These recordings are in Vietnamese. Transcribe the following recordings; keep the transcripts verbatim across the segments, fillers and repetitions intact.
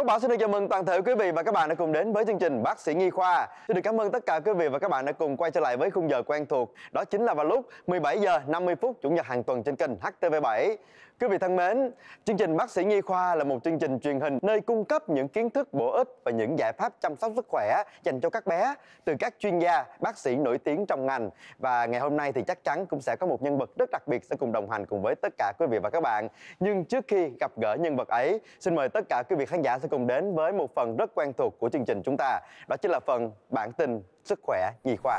Quốc Bảo xin được chào mừng toàn thể quý vị và các bạn đã cùng đến với chương trình Bác sĩ Nhi Khoa. Xin được cảm ơn tất cả quý vị và các bạn đã cùng quay trở lại với khung giờ quen thuộc. Đó chính là vào lúc mười bảy giờ năm mươi phút Chủ nhật hàng tuần trên kênh H T V bảy. Quý vị thân mến, chương trình Bác sĩ Nhi Khoa là một chương trình truyền hình nơi cung cấp những kiến thức bổ ích và những giải pháp chăm sóc sức khỏe dành cho các bé từ các chuyên gia, bác sĩ nổi tiếng trong ngành. Và ngày hôm nay thì chắc chắn cũng sẽ có một nhân vật rất đặc biệt sẽ cùng đồng hành cùng với tất cả quý vị và các bạn. Nhưng trước khi gặp gỡ nhân vật ấy, xin mời tất cả quý vị khán giả sẽ cùng đến với một phần rất quen thuộc của chương trình chúng ta. Đó chính là phần bản tin Sức khỏe Nhi Khoa.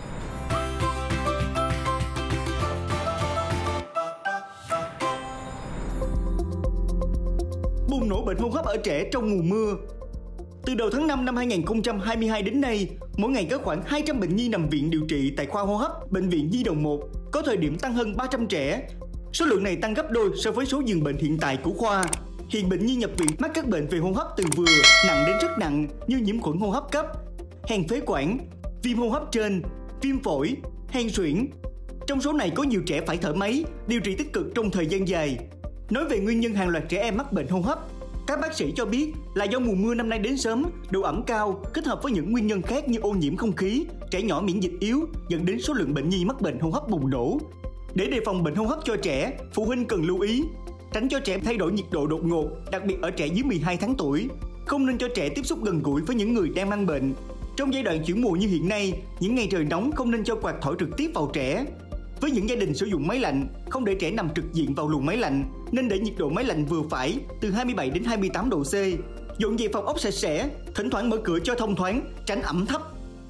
Bùng nổ bệnh hô hấp ở trẻ trong mùa mưa. Từ đầu tháng năm năm hai nghìn không trăm hai mươi hai đến nay, mỗi ngày có khoảng hai trăm bệnh nhi nằm viện điều trị tại khoa hô hấp Bệnh viện Nhi đồng một, có thời điểm tăng hơn ba trăm trẻ. Số lượng này tăng gấp đôi so với số giường bệnh hiện tại của khoa. Hiện bệnh nhi nhập viện mắc các bệnh về hô hấp từ vừa, nặng đến rất nặng như nhiễm khuẩn hô hấp cấp, hen phế quản, viêm hô hấp trên, viêm phổi, hen suyễn. Trong số này có nhiều trẻ phải thở máy, điều trị tích cực trong thời gian dài. Nói về nguyên nhân hàng loạt trẻ em mắc bệnh hô hấp, các bác sĩ cho biết là do mùa mưa năm nay đến sớm, độ ẩm cao kết hợp với những nguyên nhân khác như ô nhiễm không khí, trẻ nhỏ miễn dịch yếu dẫn đến số lượng bệnh nhi mắc bệnh hô hấp bùng nổ. Để đề phòng bệnh hô hấp cho trẻ, phụ huynh cần lưu ý tránh cho trẻ thay đổi nhiệt độ đột ngột, đặc biệt ở trẻ dưới mười hai tháng tuổi. Không nên cho trẻ tiếp xúc gần gũi với những người đang mang bệnh. Trong giai đoạn chuyển mùa như hiện nay, những ngày trời nóng không nên cho quạt thổi trực tiếp vào trẻ. Với những gia đình sử dụng máy lạnh, không để trẻ nằm trực diện vào luồng máy lạnh, nên để nhiệt độ máy lạnh vừa phải, từ hai mươi bảy đến hai mươi tám độ C. Dọn dẹp phòng ốc sạch sẽ, thỉnh thoảng mở cửa cho thông thoáng, tránh ẩm thấp.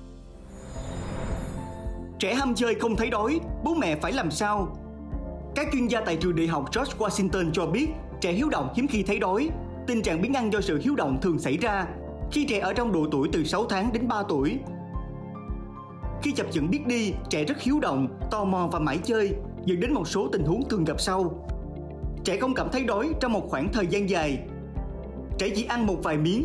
Trẻ ham chơi không thấy đói, bố mẹ phải làm sao? Các chuyên gia tại trường đại học George Washington cho biết, trẻ hiếu động hiếm khi thấy đói. Tình trạng biếng ăn do sự hiếu động thường xảy ra khi trẻ ở trong độ tuổi từ sáu tháng đến ba tuổi. Khi chập chững biết đi, trẻ rất hiếu động, tò mò và mãi chơi, dẫn đến một số tình huống thường gặp sau. Trẻ không cảm thấy đói trong một khoảng thời gian dài. Trẻ chỉ ăn một vài miếng.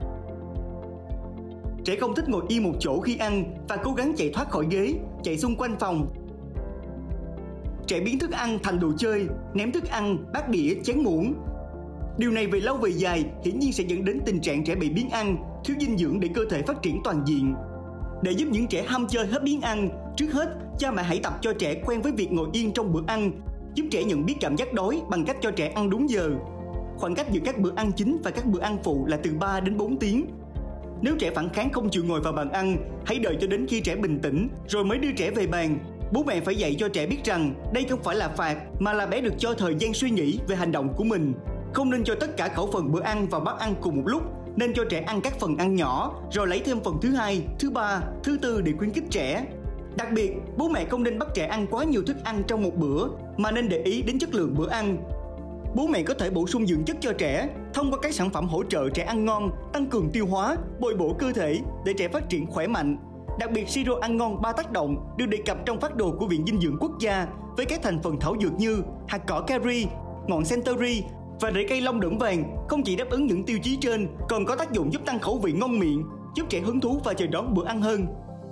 Trẻ không thích ngồi yên một chỗ khi ăn và cố gắng chạy thoát khỏi ghế, chạy xung quanh phòng. Trẻ biến thức ăn thành đồ chơi, ném thức ăn, bát đĩa, chén muỗng. Điều này về lâu về dài hiển nhiên sẽ dẫn đến tình trạng trẻ bị biếng ăn, thiếu dinh dưỡng để cơ thể phát triển toàn diện. Để giúp những trẻ ham chơi hết biếng ăn, trước hết, cha mẹ hãy tập cho trẻ quen với việc ngồi yên trong bữa ăn, giúp trẻ nhận biết cảm giác đói bằng cách cho trẻ ăn đúng giờ. Khoảng cách giữa các bữa ăn chính và các bữa ăn phụ là từ ba đến bốn tiếng. Nếu trẻ phản kháng không chịu ngồi vào bàn ăn, hãy đợi cho đến khi trẻ bình tĩnh rồi mới đưa trẻ về bàn. Bố mẹ phải dạy cho trẻ biết rằng đây không phải là phạt, mà là bé được cho thời gian suy nghĩ về hành động của mình. Không nên cho tất cả khẩu phần bữa ăn vào bát ăn cùng một lúc, nên cho trẻ ăn các phần ăn nhỏ, rồi lấy thêm phần thứ hai, thứ ba, thứ tư để khuyến khích trẻ. Đặc biệt, bố mẹ không nên bắt trẻ ăn quá nhiều thức ăn trong một bữa, mà nên để ý đến chất lượng bữa ăn. Bố mẹ có thể bổ sung dưỡng chất cho trẻ thông qua các sản phẩm hỗ trợ trẻ ăn ngon, tăng cường tiêu hóa, bồi bổ cơ thể để trẻ phát triển khỏe mạnh. Đặc biệt, siro ăn ngon ba tác động được đề cập trong phác đồ của Viện Dinh dưỡng Quốc gia với các thành phần thảo dược như hạt cỏ cari, ngọn celery và rễ cây long đỡm vàng không chỉ đáp ứng những tiêu chí trên, còn có tác dụng giúp tăng khẩu vị ngon miệng, giúp trẻ hứng thú và chờ đón bữa ăn hơn.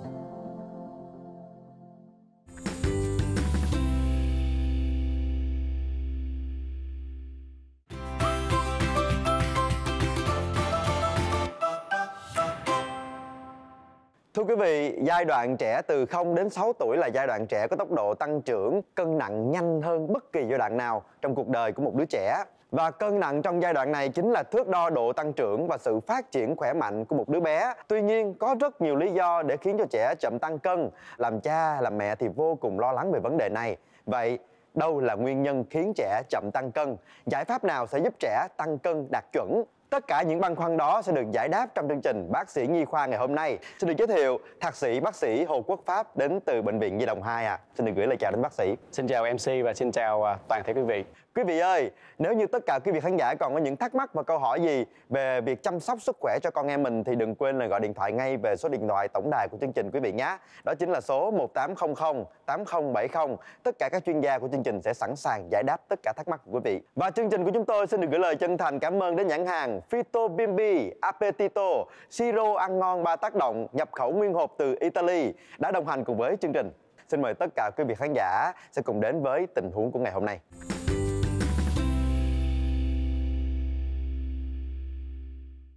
Thưa quý vị, giai đoạn trẻ từ không đến sáu tuổi là giai đoạn trẻ có tốc độ tăng trưởng cân nặng nhanh hơn bất kỳ giai đoạn nào trong cuộc đời của một đứa trẻ. Và cân nặng trong giai đoạn này chính là thước đo độ tăng trưởng và sự phát triển khỏe mạnh của một đứa bé. Tuy nhiên, có rất nhiều lý do để khiến cho trẻ chậm tăng cân. Làm cha, làm mẹ thì vô cùng lo lắng về vấn đề này. Vậy, đâu là nguyên nhân khiến trẻ chậm tăng cân? Giải pháp nào sẽ giúp trẻ tăng cân đạt chuẩn? Tất cả những băn khoăn đó sẽ được giải đáp trong chương trình Bác sĩ Nhi Khoa ngày hôm nay. Xin được giới thiệu Thạc sĩ bác sĩ Hồ Quốc Pháp đến từ Bệnh viện Nhi đồng hai à. Xin được gửi lời chào đến bác sĩ. Xin chào em xê và xin chào toàn thể quý vị. Quý vị ơi, nếu như tất cả quý vị khán giả còn có những thắc mắc và câu hỏi gì về việc chăm sóc sức khỏe cho con em mình thì đừng quên là gọi điện thoại ngay về số điện thoại tổng đài của chương trình quý vị nhé. Đó chính là số một tám không không tám không bảy không. Tất cả các chuyên gia của chương trình sẽ sẵn sàng giải đáp tất cả thắc mắc của quý vị. Và chương trình của chúng tôi xin được gửi lời chân thành cảm ơn đến nhãn hàng Fito Bimbi Appetito siro ăn ngon ba tác động nhập khẩu nguyên hộp từ Italy đã đồng hành cùng với chương trình. Xin mời tất cả quý vị khán giả sẽ cùng đến với tình huống của ngày hôm nay.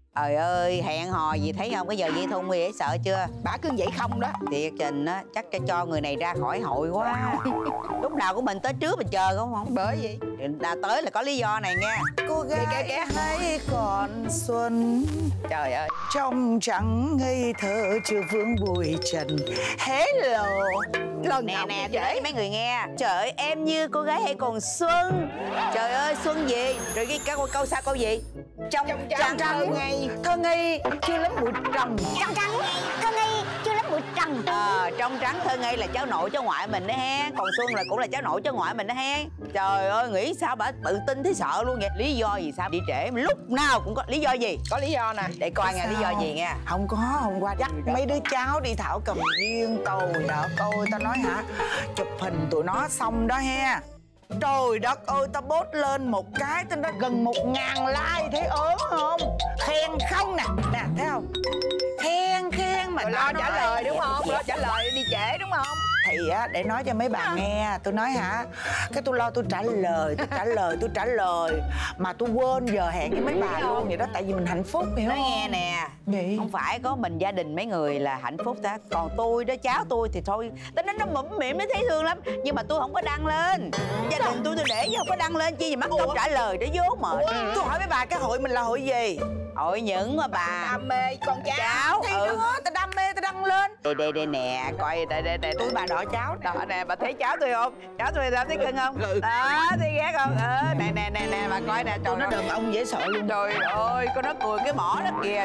Trời ơi, hẹn hò gì thấy không? Cái giờ dây thun gì sợ chưa? Bà cứ vậy không đó. Thiệt Trình á, chắc cho cho người này ra khỏi hội quá. Lúc nào của mình tới trước mình chờ không không? Bởi vậy Người ta tới là có lý do này nha. cô gái Kìa, kìa, kìa. hãy còn xuân, Trời ơi. trong trắng ngây thơ chưa vương bụi trần. Hello. Lần Nè nào nè, cũng tôi nói vậy. với mấy người nghe. Trời ơi, em như cô gái hay còn xuân. Trời ơi, xuân gì? Rồi cái câu, câu sau câu gì? Trong, Trong trắng trắng thơ ngây, thơ ngây chưa lắm bụi trần. Trong trắng thơ ngây chưa lắm bụi trần. Ờ, trong trắng thơ ngây là cháu nội cháu ngoại mình đó ha. Còn Xuân là cũng là cháu nội cháu ngoại mình đó ha. Trời ơi, nghĩ sao bà tự tin thấy sợ luôn vậy? Lý do gì sao đi trễ? Lúc nào cũng có lý do gì? Có lý do nè. Để coi nghe lý do gì nha. Không có, hôm qua dắt mấy đứa cháu đi thảo cầm viên cầu nợ coi. Tao nói hả, chụp hình tụi nó xong đó he. Trời đất ơi, tao post lên một cái tao nó gần một ngàn like, thấy ớn không? Khen không nè, nè thấy không? Khen khen mà Rồi tao lo trả nói- lời đúng không? Lo trả lời đi trễ đúng không? Thì á, để nói cho mấy bà nghe, tôi nói hả, cái tôi lo tôi trả lời, tôi trả lời, tôi trả lời mà tôi quên giờ hẹn với mấy bà luôn vậy đó, tại vì mình hạnh phúc hiểu Nói không? nghe nè. Gì? Không phải có mình gia đình mấy người là hạnh phúc ta. Còn tôi đó, cháu tôi thì thôi. Tao nói nó mũm mỉm, nó thấy thương lắm. Nhưng mà tôi không có đăng lên. Gia đình tôi tôi để chứ không có đăng lên. Chi gì mắc công trả lời để vố mệt. Tôi hỏi mấy bà cái hội mình là hội gì? Hội những mà bà Đam mê con cháu. cháu. Thì Ừ. đó, tao đam mê tao đăng lên. Đây đây đây nè, coi đây đây đây. Tôi bà đỏ cháu nè. Đó nè, bà thấy cháu tôi không? Cháu tôi sao thấy cưng không? Ừ. Đó, thấy ghét không? Ờ, nè nè nè nè, bà coi nè. Trời Tôi nói ơi. đàn ông dễ sợ luôn. Trời ơi, con nó cười cái mỏ đó kìa.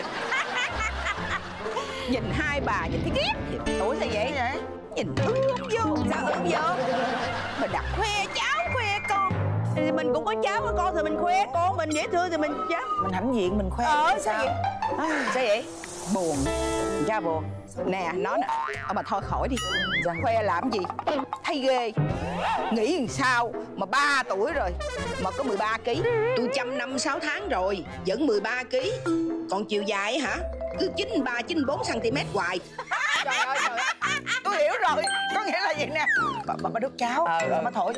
Nhìn hai bà nhìn thấy ghét. Ủa sao vậy? vậy? Nhìn ương vô. Sao ương vô? Mình đặt khoe cháu, khoe con. Thì mình cũng có cháu có con thì mình khoe con mình dễ thương thì mình cháu. Mình hãnh diện mình khoe. Ờ, thì sao vậy? À, Sao vậy? Buồn. Cha buồn. nè, nó nè. Ờ, mà thôi khỏi đi. Khoe làm gì? Thấy ghê. Nghĩ làm sao mà ba tuổi rồi mà có mười ba ký. Tôi chăm năm sáu tháng rồi vẫn mười ba ký. Còn chiều dài hả? Cứ chín ba chín bốn xăng-ti-mét hoài. Trời ơi trời ơi. Tôi hiểu rồi. Có nghĩa là gì nè. Bà, bà, bà đút cháo. Ờ, ờ. Bà thổi.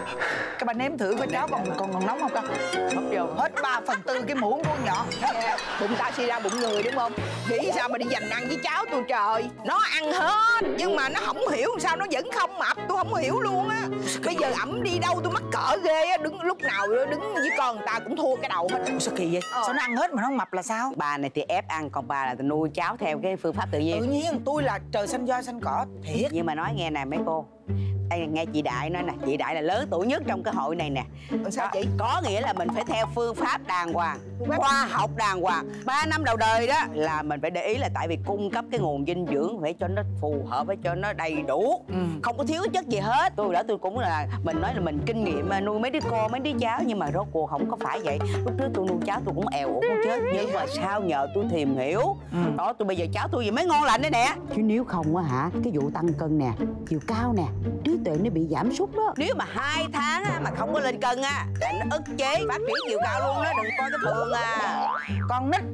Cái bà nếm thử coi cháo còn còn còn nóng không con? Mất vô. Hết ba phần tư cái muỗng con nhỏ. Bụng ta suy ra bụng người đúng không? Nghĩ sao mà đi dành ăn với cháu tôi trời. Nó ăn hết nhưng mà nó không hiểu sao nó vẫn không mập. Tôi không hiểu luôn á. Bây giờ ẩm đi đâu tôi mắc cỡ ghê á. Đứng lúc nào đứng với con người ta cũng thua cái đầu hết. Sao kỳ vậy? Ờ. Sao nó ăn hết mà nó không mập là sao? Bà này thì ép ăn, còn bà là nuôi cháu theo cái phương pháp tự nhiên. Tự nhiên tôi là trời xanh voi xanh cỏ thiệt. Nhưng mà nói nghe nè mấy cô. Đây, nghe chị Đại nói nè, chị Đại là lớn tuổi nhất trong cái hội này nè. Sao chị? Có nghĩa là mình phải theo phương pháp đàng hoàng, khoa học đàng hoàng. Ba năm đầu đời đó là mình phải để ý là tại vì cung cấp cái nguồn dinh dưỡng phải cho nó phù hợp, phải cho nó đầy đủ, Ừ. không có thiếu chất gì hết. Tôi đã tôi cũng là mình nói là mình kinh nghiệm mà nuôi mấy đứa con mấy đứa cháu, nhưng mà rốt cuộc không có phải vậy. Lúc trước tôi nuôi cháu tôi cũng èo uổng chết, nhưng mà sao nhờ tôi tìm hiểu. Ừ. Đó, tôi bây giờ cháu tôi gì mới ngon lành đây nè. Chứ nếu không á hả, cái vụ tăng cân nè, chiều cao nè, trí tuệ nó bị giảm sút đó. Nếu mà hai tháng á, mà không có lên cân á là nó ức chế phát triển chiều cao luôn đó, đừng coi cái thường à. Con nít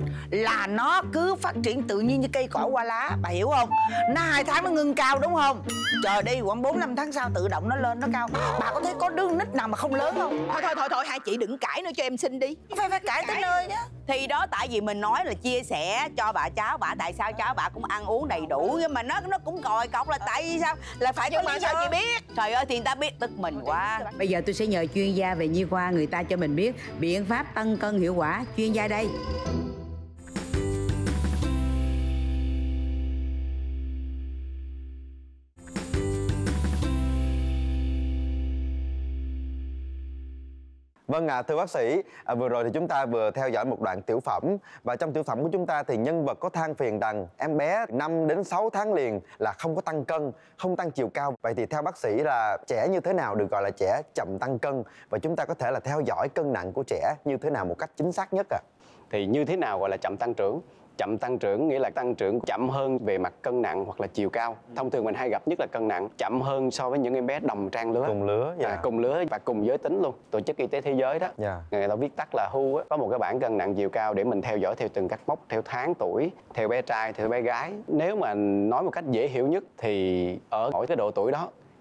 là nó cứ phát triển tự nhiên như cây cỏ qua lá, bà hiểu không? Nó hai tháng nó ngưng cao đúng không? Trời đi, khoảng bốn năm tháng sau tự động nó lên nó cao. Bà có thấy có đứa nít nào mà không lớn không? Thôi thôi thôi thôi, hai chị đừng cãi nữa cho em xin đi. Phải phải cãi tới nơi nhá. Thì đó, tại vì mình nói là chia sẻ cho bà cháu bà, tại sao cháu bà cũng ăn uống đầy đủ, nhưng mà nó nó cũng còi cọc là tại vì sao là phải có lý do. Chị biết trời ơi thì người ta biết tức mình quá. Bây giờ tôi sẽ nhờ chuyên gia về nhi khoa, người ta cho mình biết biện pháp tăng cân hiệu quả. Chuyên gia đây. Vâng ạ, à, thưa bác sĩ, à, vừa rồi thì chúng ta vừa theo dõi một đoạn tiểu phẩm. Và trong tiểu phẩm của chúng ta thì nhân vật có than phiền rằng em bé năm đến sáu tháng liền là không có tăng cân, không tăng chiều cao. Vậy thì theo bác sĩ là trẻ như thế nào được gọi là trẻ chậm tăng cân? Và chúng ta có thể là theo dõi cân nặng của trẻ như thế nào một cách chính xác nhất ạ? À? Thì như thế nào gọi là chậm tăng trưởng? Chậm tăng trưởng nghĩa là tăng trưởng chậm hơn về mặt cân nặng hoặc là chiều cao. Thông thường mình hay gặp nhất là cân nặng chậm hơn so với những em bé đồng trang lứa. Cùng lứa, dạ. À, cùng lứa và cùng giới tính luôn. Tổ chức Y tế Thế giới đó, Dạ. người ta viết tắt là vê kép á, có một cái bảng cân nặng chiều cao để mình theo dõi theo từng các mốc, theo tháng tuổi, theo bé trai, theo bé gái. Nếu mà nói một cách dễ hiểu nhất thì ở mỗi cái độ tuổi đó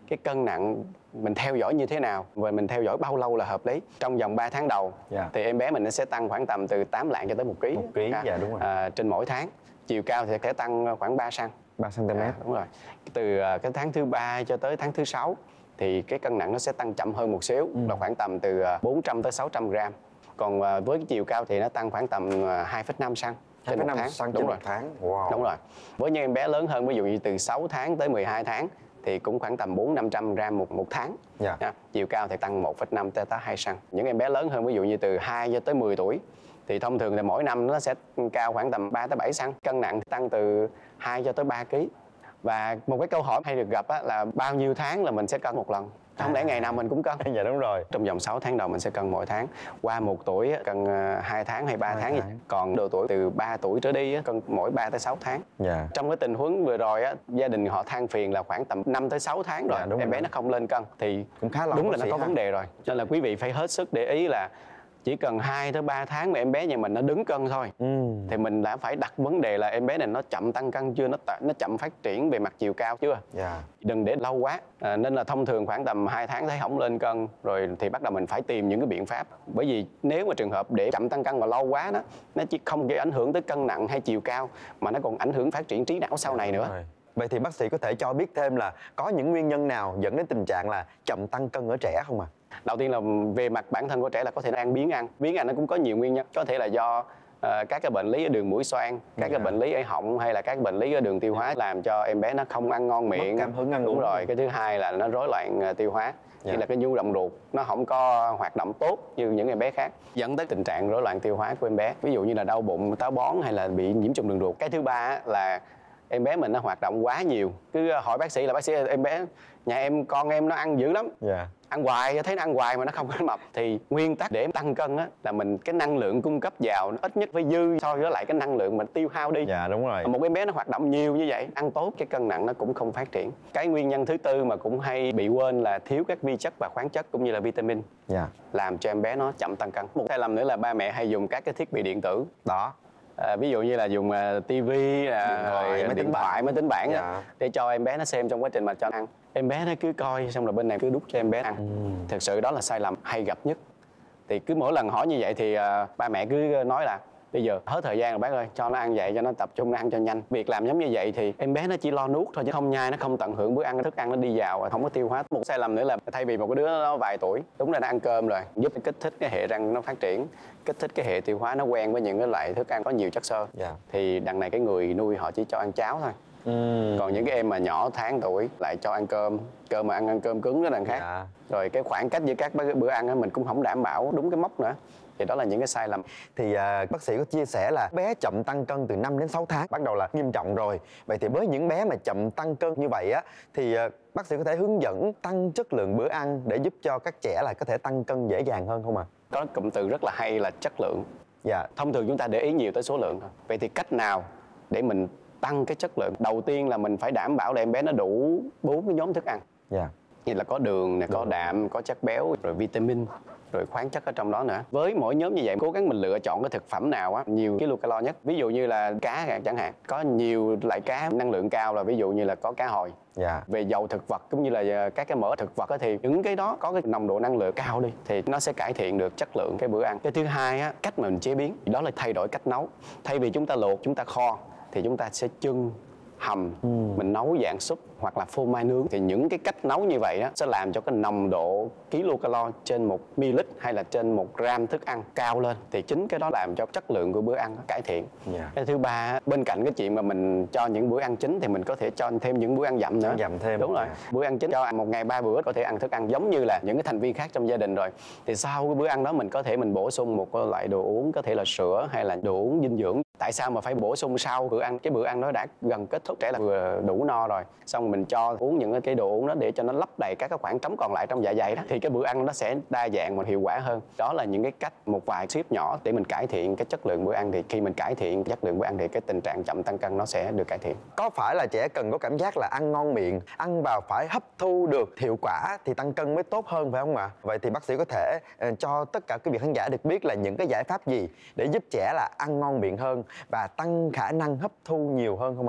cái cân nặng mình theo dõi như thế nào và mình theo dõi bao lâu là hợp lý. Trong vòng ba tháng đầu Dạ. thì em bé mình nó sẽ tăng khoảng tầm từ tám lạng cho tới một ký. Một ký, dạ đúng rồi. À, trên mỗi tháng. Chiều cao thì sẽ tăng khoảng ba xăng. ba xăng-ti-mét. À, đúng rồi. Từ uh, cái tháng thứ ba cho tới tháng thứ sáu thì cái cân nặng nó sẽ tăng chậm hơn một xíu, ừ. là khoảng tầm từ uh, bốn trăm tới sáu trăm gram. Còn uh, với cái chiều cao thì nó tăng khoảng tầm uh, hai phẩy năm xăng trên một tháng. Xăng đúng trên rồi. một tháng. Wow. Đúng rồi. Với những em bé lớn hơn, ví dụ như từ sáu tháng tới mười hai tháng thì cũng khoảng tầm bốn năm trăm gram một một tháng. Dạ. Nha. Chiều cao thì tăng một phẩy năm tới hai xăng. Những em bé lớn hơn, ví dụ như từ hai cho tới mười tuổi thì thông thường thì mỗi năm nó sẽ cao khoảng tầm ba tới bảy xăng. Cân nặng tăng từ hai cho tới ba ký. Và một cái câu hỏi hay được gặp á, là bao nhiêu tháng là mình sẽ cân một lần? Không lẽ ngày nào mình cũng cân? Dạ đúng rồi. Trong vòng sáu tháng đầu mình sẽ cân mỗi tháng. Qua một tuổi á, cân hai tháng hay ba tháng. tháng. Còn độ tuổi từ ba tuổi trở đi á, cân mỗi ba tới sáu tháng. Dạ. Trong cái tình huống vừa rồi á, gia đình họ than phiền là khoảng tầm năm tới sáu tháng rồi, Dạ, đúng em bé rồi. nó không lên cân thì Cũng khá là đúng bác là nó sĩ có ha. vấn đề rồi. Cho nên là quý vị phải hết sức để ý là chỉ cần hai tới ba tháng mà em bé nhà mình nó đứng cân thôi, Ừ. thì mình đã phải đặt vấn đề là em bé này nó chậm tăng cân chưa, nó nó chậm phát triển về mặt chiều cao chưa. Dạ. Đừng để lâu quá. À, nên là thông thường khoảng tầm hai tháng thấy không lên cân rồi thì bắt đầu mình phải tìm những cái biện pháp. Bởi vì nếu mà trường hợp để chậm tăng cân và lâu quá đó, nó chỉ không gây ảnh hưởng tới cân nặng hay chiều cao mà nó còn ảnh hưởng phát triển trí não sau này nữa. Rồi. Vậy thì bác sĩ có thể cho biết thêm là có những nguyên nhân nào dẫn đến tình trạng là chậm tăng cân ở trẻ không ạ? À? Đầu tiên là về mặt bản thân của trẻ là có thể ăn biếng ăn. Biếng ăn nó cũng có nhiều nguyên nhân. Có thể là do uh, các cái bệnh lý ở đường mũi xoang, các cái bệnh lý ở họng hay là các bệnh lý ở đường tiêu hóa làm cho em bé nó không ăn ngon miệng. Mất cảm hứng ăn Đúng uống. rồi. Cái thứ hai là nó rối loạn uh, tiêu hóa. Dạ. Như là cái nhu động ruột nó không có hoạt động tốt như những em bé khác, dẫn tới tình trạng rối loạn tiêu hóa của em bé. Ví dụ như là đau bụng, táo bón hay là bị nhiễm trùng đường ruột. Cái thứ ba á, là em bé mình nó hoạt động quá nhiều. Cứ hỏi bác sĩ là bác sĩ em bé nhà em con em nó ăn dữ lắm. Dạ. Ăn hoài, thấy nó ăn hoài mà nó không có mập. Thì nguyên tắc để tăng cân á là mình cái năng lượng cung cấp vào nó ít nhất phải dư so với lại cái năng lượng mình tiêu hao đi. Dạ đúng rồi. Một em bé nó hoạt động nhiều như vậy, ăn tốt cái cân nặng nó cũng không phát triển. Cái nguyên nhân thứ tư mà cũng hay bị quên là thiếu các vi chất và khoáng chất cũng như là vitamin. Dạ. Làm cho em bé nó chậm tăng cân. Một sai lầm nữa là ba mẹ hay dùng các cái thiết bị điện tử. Đó. À, ví dụ như là dùng uh, tivi, uh, Điện thoại, máy điện tính thoại, bảng. máy tính bảng á, Dạ. để cho em bé nó xem trong quá trình mà cho ăn. Em bé nó cứ coi xong rồi bên này cứ đút cho em bé ăn. Ừ. Thực sự đó là sai lầm hay gặp nhất. Thì cứ mỗi lần hỏi như vậy thì uh, ba mẹ cứ nói là bây giờ hết thời gian rồi bác ơi, cho nó ăn vậy cho nó tập trung nó ăn cho nhanh. Việc làm giống như vậy thì em bé nó chỉ lo nuốt thôi chứ không nhai, nó không tận hưởng bữa ăn, thức ăn nó đi vào không có tiêu hóa. Một sai lầm nữa là thay vì một cái đứa nó vài tuổi, đúng là nó ăn cơm rồi, giúp kích thích cái hệ răng nó phát triển, kích thích cái hệ tiêu hóa nó quen với những cái loại thức ăn có nhiều chất xơ. Dạ. Thì đằng này cái người nuôi họ chỉ cho ăn cháo thôi. Ừ. Còn những cái em mà nhỏ tháng tuổi lại cho ăn cơm, cơm mà ăn ăn cơm cứng đó đằng khác. Dạ. Rồi cái khoảng cách giữa các bữa ăn á mình cũng không đảm bảo đúng cái mốc nữa. Thì đó là những cái sai lầm. Thì à, bác sĩ có chia sẻ là bé chậm tăng cân từ năm đến sáu tháng bắt đầu là nghiêm trọng rồi. Vậy thì với những bé mà chậm tăng cân như vậy á thì à, bác sĩ có thể hướng dẫn tăng chất lượng bữa ăn để giúp cho các trẻ là có thể tăng cân dễ dàng hơn không ạ? À? Có cụm từ rất là hay là chất lượng. Dạ. Thông thường chúng ta để ý nhiều tới số lượng thôi. Vậy thì cách nào để mình tăng cái chất lượng? Đầu tiên là mình phải đảm bảo là em bé nó đủ bốn cái nhóm thức ăn. Dạ. Như là có đường, này, có đạm, có chất béo, rồi vitamin, rồi khoáng chất ở trong đó nữa. Với mỗi nhóm như vậy, cố gắng mình lựa chọn cái thực phẩm nào á nhiều kilocalo nhất. Ví dụ như là cá chẳng hạn, có nhiều loại cá năng lượng cao là ví dụ như là có cá hồi. Dạ. Về dầu thực vật cũng như là các cái mỡ thực vật á, thì những cái đó có cái nồng độ năng lượng cao đi thì nó sẽ cải thiện được chất lượng cái bữa ăn. Cái thứ hai á, cách mà mình chế biến, đó là thay đổi cách nấu. Thay vì chúng ta luộc, chúng ta kho thì chúng ta sẽ chưng, hầm, ừ. mình nấu dạng súp hoặc là phô mai nướng. Thì những cái cách nấu như vậy á sẽ làm cho cái nồng độ kilocalo trên một ml hay là trên một gram thức ăn cao lên. Thì chính cái đó làm cho chất lượng của bữa ăn cải thiện. Yeah. Cái thứ ba, bên cạnh cái chuyện mà mình cho những bữa ăn chính thì mình có thể cho thêm những bữa ăn dặm nữa. Dặm thêm. Đúng rồi. Yeah. Bữa ăn chính cho ăn một ngày ba bữa, có thể ăn thức ăn giống như là những cái thành viên khác trong gia đình rồi. Thì sau cái bữa ăn đó mình có thể mình bổ sung một loại đồ uống, có thể là sữa hay là đồ uống dinh dưỡng. Tại sao mà phải bổ sung sau bữa ăn? Cái bữa ăn đó đã gần kết thúc, trẻ là vừa đủ no rồi, xong mình cho uống những cái đồ uống đó để cho nó lấp đầy các cái khoảng trống còn lại trong dạ dày đó, thì cái bữa ăn nó sẽ đa dạng và hiệu quả hơn. Đó là những cái cách, một vài tip nhỏ để mình cải thiện cái chất lượng bữa ăn. Thì khi mình cải thiện chất lượng bữa ăn thì cái tình trạng chậm tăng cân nó sẽ được cải thiện. Có phải là trẻ cần có cảm giác là ăn ngon miệng, ăn vào phải hấp thu được hiệu quả thì tăng cân mới tốt hơn phải không ạ? Vậy thì bác sĩ có thể uh, cho tất cả quý vị khán giả được biết là những cái giải pháp gì để giúp trẻ là ăn ngon miệng hơn và tăng khả năng hấp thu nhiều hơn không ạ?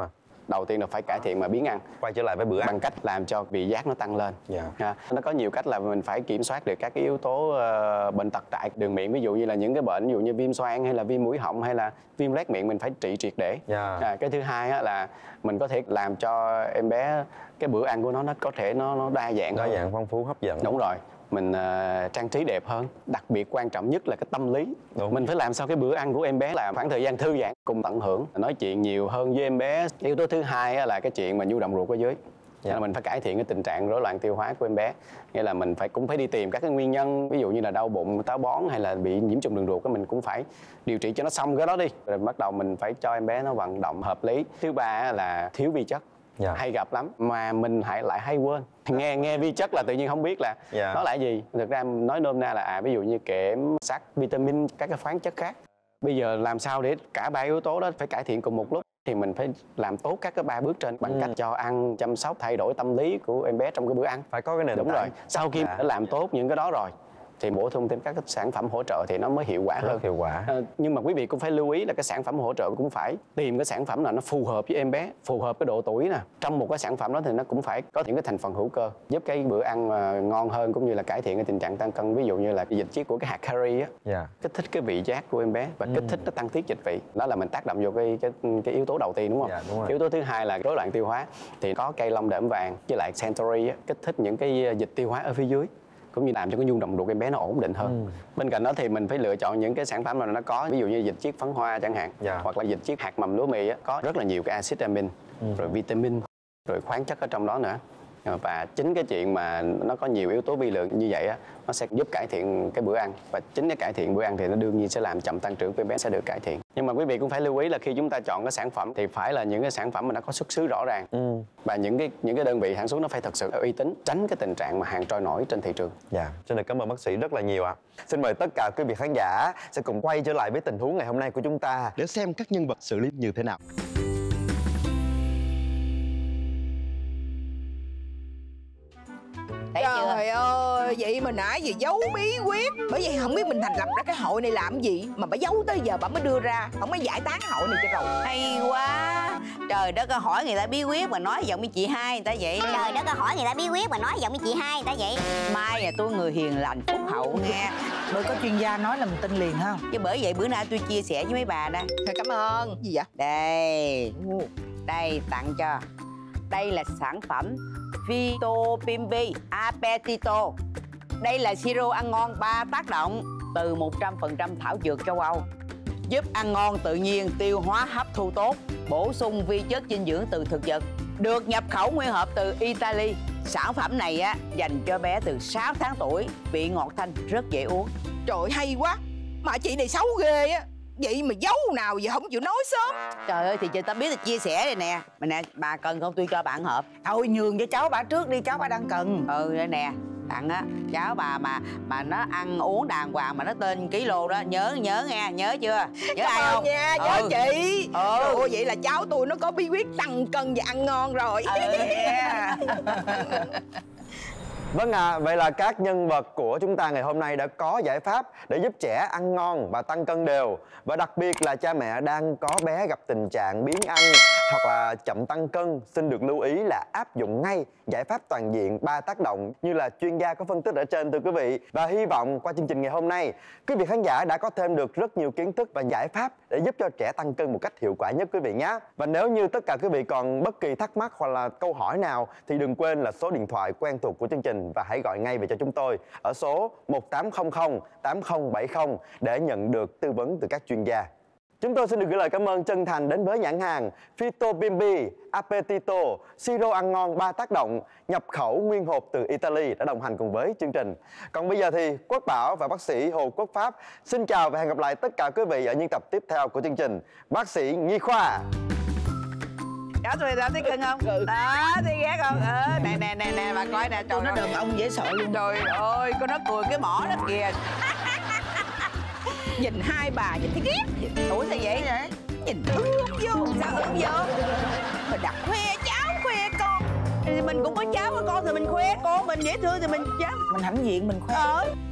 đầu tiên là phải cải thiện mà biếng ăn, quay trở lại với bữa ăn bằng cách làm cho vị giác nó tăng lên. Dạ. Ha. Nó có nhiều cách là mình phải kiểm soát được các cái yếu tố uh, bệnh tật tại đường miệng, ví dụ như là những cái bệnh ví dụ như viêm xoang hay là viêm mũi họng hay là viêm loét miệng mình phải trị triệt để. Dạ. À, cái thứ hai á, là mình có thể làm cho em bé cái bữa ăn của nó nó có thể nó nó đa dạng đa hơn. dạng phong phú hấp dẫn. Đúng rồi, mình uh, trang trí đẹp hơn, đặc biệt quan trọng nhất là cái tâm lý. Đúng. Mình phải làm sao cái bữa ăn của em bé là khoảng thời gian thư giãn cùng tận hưởng, nói chuyện nhiều hơn với em bé. Yếu tố thứ hai á, là cái chuyện mà nhu động ruột ở dưới. Dạ. Là mình phải cải thiện cái tình trạng rối loạn tiêu hóa của em bé, nghĩa là mình phải cũng phải đi tìm các cái nguyên nhân, ví dụ như là đau bụng, táo bón hay là bị nhiễm trùng đường ruột, cái mình cũng phải điều trị cho nó xong cái đó đi, rồi bắt đầu mình phải cho em bé nó vận động hợp lý. Thứ ba là thiếu vi chất. Dạ. Hay gặp lắm mà mình hãy lại hay quên. Nghe nghe vi chất là tự nhiên không biết là dạ. nó là gì. Thực ra nói nôm na là à ví dụ như kẽm, sắt, vitamin, các cái khoáng chất khác. Bây giờ làm sao để cả ba yếu tố đó phải cải thiện cùng một lúc, thì mình phải làm tốt các cái ba bước trên bằng ừ. cách cho ăn, chăm sóc, thay đổi tâm lý của em bé trong cái bữa ăn. Phải có cái nền Đúng tảng. rồi. Sau khi dạ. đã làm tốt những cái đó rồi thì bổ sung thêm các cái sản phẩm hỗ trợ thì nó mới hiệu quả Rất hơn. hiệu quả. À, nhưng mà quý vị cũng phải lưu ý là cái sản phẩm hỗ trợ cũng phải tìm cái sản phẩm nào nó phù hợp với em bé, phù hợp cái độ tuổi nè. Trong một cái sản phẩm đó thì nó cũng phải có những cái thành phần hữu cơ giúp cái bữa ăn mà ngon hơn, cũng như là cải thiện cái tình trạng tăng cân. Ví dụ như là dịch chiết của cái hạt curry á, dạ. kích thích cái vị giác của em bé và ừ. kích thích nó tăng tiết dịch vị. Đó là mình tác động vô cái cái cái yếu tố đầu tiên, đúng không? Dạ, đúng rồi. Yếu tố thứ hai là rối loạn tiêu hóa, thì có cây long đởm vàng với lại Centaury á, kích thích những cái dịch tiêu hóa ở phía dưới, cũng như làm cho cái nhu động ruột em bé nó ổn định hơn. Ừ. Bên cạnh đó thì mình phải lựa chọn những cái sản phẩm mà nó có, ví dụ như dịch chiết phấn hoa chẳng hạn, dạ. hoặc là dịch chiết hạt mầm lúa mì á, có rất là nhiều cái axit amin, ừ. rồi vitamin, rồi khoáng chất ở trong đó nữa. Và chính cái chuyện mà nó có nhiều yếu tố vi lượng như vậy á, nó sẽ giúp cải thiện cái bữa ăn, và chính cái cải thiện bữa ăn thì nó đương nhiên sẽ làm chậm tăng trưởng của em bé sẽ được cải thiện. Nhưng mà quý vị cũng phải lưu ý là khi chúng ta chọn cái sản phẩm thì phải là những cái sản phẩm mà nó có xuất xứ rõ ràng, ừ. và những cái những cái đơn vị sản xuất nó phải thật sự uy tín, tránh cái tình trạng mà hàng trôi nổi trên thị trường. Dạ, xin được cảm ơn bác sĩ rất là nhiều ạ. Xin mời tất cả quý vị khán giả sẽ cùng quay trở lại với tình huống ngày hôm nay của chúng ta để xem các nhân vật xử lý như thế nào. Thấy Trời chưa? ơi, vậy mà nãy giờ giấu bí quyết. Bởi vậy không biết mình thành lập ra cái hội này làm gì mà bà giấu tới giờ bà mới đưa ra, không mới giải tán hội này cho rồi. Hay quá. Trời đất ơi, hỏi người ta bí quyết mà nói giọng với chị hai người ta vậy. Trời đất ơi, hỏi người ta bí quyết mà nói giọng với chị hai người ta vậy. Mai à, tôi người hiền lành phúc hậu nghe. Bởi có chuyên gia nói là mình tin liền không? Chứ bởi vậy bữa nay tôi chia sẻ với mấy bà đây. Cảm ơn. Gì vậy? Đây. Đây tặng cho. Đây là sản phẩm Vito Bimbi Appetito. Đây là siro ăn ngon ba tác động từ một trăm phần trăm thảo dược châu Âu, giúp ăn ngon tự nhiên, tiêu hóa hấp thu tốt, bổ sung vi chất dinh dưỡng từ thực vật, được nhập khẩu nguyên hộp từ Italy. Sản phẩm này á dành cho bé từ sáu tháng tuổi, vị ngọt thanh, rất dễ uống. Trời hay quá, mà chị này xấu ghê á. Vậy mà giấu nào giờ không chịu nói sớm. Trời ơi, thì chị ta biết là chia sẻ đây nè. Mà nè, bà cần không tôi cho bạn hộp. Thôi nhường cho cháu bà trước đi, cháu bà đang cần. Ừ đây nè, tặng á, cháu bà mà mà nó ăn uống đàng hoàng mà nó tên ký lô đó, nhớ nhớ nghe, nhớ chưa? Nhớ ai không? Nha, nhớ ừ. chị. Ừ. Ồ, vậy là cháu tôi nó có bí quyết tăng cân và ăn ngon rồi. Ừ, yeah. Vâng ạ, à, vậy là các nhân vật của chúng ta ngày hôm nay đã có giải pháp để giúp trẻ ăn ngon và tăng cân đều. Và đặc biệt là cha mẹ đang có bé gặp tình trạng biếng ăn hoặc là chậm tăng cân, xin được lưu ý là áp dụng ngay giải pháp toàn diện ba tác động như là chuyên gia có phân tích ở trên thưa quý vị. Và hy vọng qua chương trình ngày hôm nay, quý vị khán giả đã có thêm được rất nhiều kiến thức và giải pháp để giúp cho trẻ tăng cân một cách hiệu quả nhất quý vị nhé. Và nếu như tất cả quý vị còn bất kỳ thắc mắc hoặc là câu hỏi nào thì đừng quên là số điện thoại quen thuộc của chương trình và hãy gọi ngay về cho chúng tôi ở số một tám không không tám không bảy không để nhận được tư vấn từ các chuyên gia. Chúng tôi xin được gửi lời cảm ơn chân thành đến với nhãn hàng Vito Bimbi Appetito siro ăn ngon ba tác động nhập khẩu nguyên hộp từ Italy đã đồng hành cùng với chương trình. Còn bây giờ thì Quốc Bảo và bác sĩ Hồ Quốc Pháp xin chào và hẹn gặp lại tất cả quý vị ở những tập tiếp theo của chương trình Bác sĩ Nhi Khoa. Cháu tụi tao thấy cưng không? Ừ. Đó, thấy ghét không? Ờ, nè nè nè nè, bà coi nè. Tôi nó đàn ông dễ sợ luôn. Trời ơi, con nó cười cái mỏ đó kìa. Nhìn hai bà nhìn thấy ghét. Ủa sao vậy vậy? Nhìn ương vô. Sao ương vô? Mình đặt khoe cháu, khoe con. Thì mình cũng có cháu có con thì mình khoe con, mình dễ thương thì mình cháu. Mình hãnh diện mình khoe. Ờ.